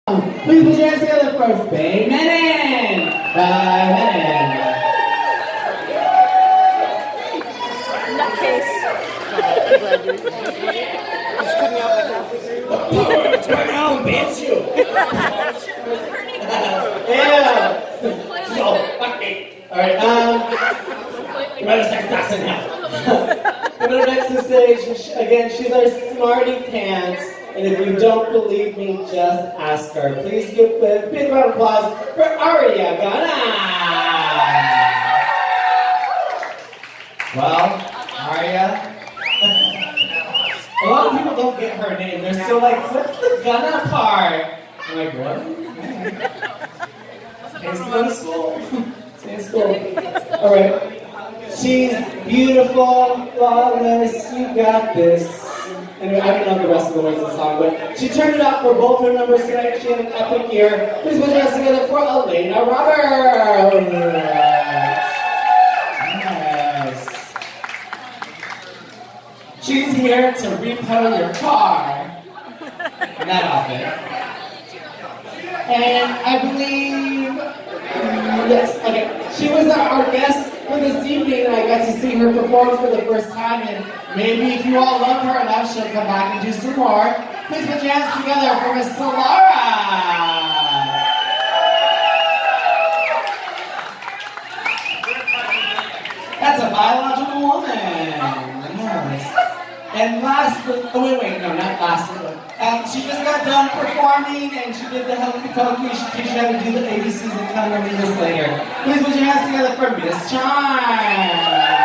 Please put your hands together for Faye Menon! Faye Menon! Nutcase. It's coming out like halfway through. It's right now, bitch! Yeah! She's all fucking. Alright, we're at a second Dawson now. Coming up next to stage, again, she's our smarty pants. And if you don't believe me, just ask her. Please give a big round of applause for Aria Ghana. Well, Aria, a lot of people don't get her name. They're still like, what's the Ghana part? I'm like, what? Stay go to school. Stay in school. All right. She's beautiful, flawless, you got this. Anyway, I don't know the rest of the words of the song, but she turned it up for both her numbers tonight. She had an epic year. Please put your hands together for Elena Roberts. Yes. She's here to repo your car. Not often. And I believe, yes, okay. She was our guest for this evening, and I got to see her perform for the first time. And maybe if you all love her enough, she'll come back and do some more. Please put your hands together for Miss Solara. That's a biological woman. Yes. And last, oh wait, no, not last. She just got done performing, and she did the Healthy Pokey. She teaches you how to do the ABCs and come and read this later. Please put your hands together for Miss Charm.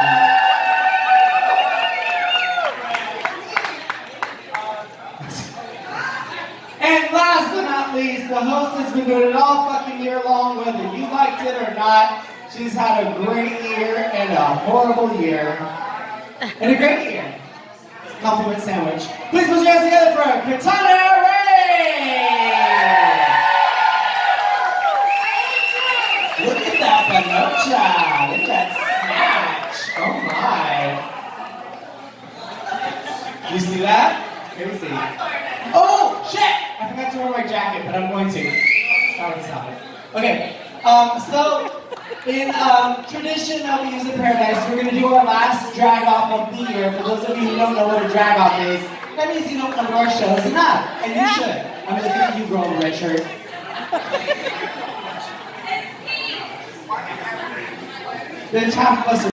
And last but not least, the host has been doing it all fucking year long, whether you liked it or not. She's had a great year and a horrible year. And a great year. Compliment sandwich. Please put your hands together for Katana Ray! Look at that panocha! Look at that snatch! Oh my! You see that? Crazy. Oh, shit! I forgot to wear my jacket, but I'm going to. Stop. Okay, so in tradition that we use in Paradise, we're going to do our last drag-off of the year. For those of you who don't know what a drag-off is, that means you don't come to our shows enough, and you should. I'm looking at you, girl in the red shirt. Then half of us are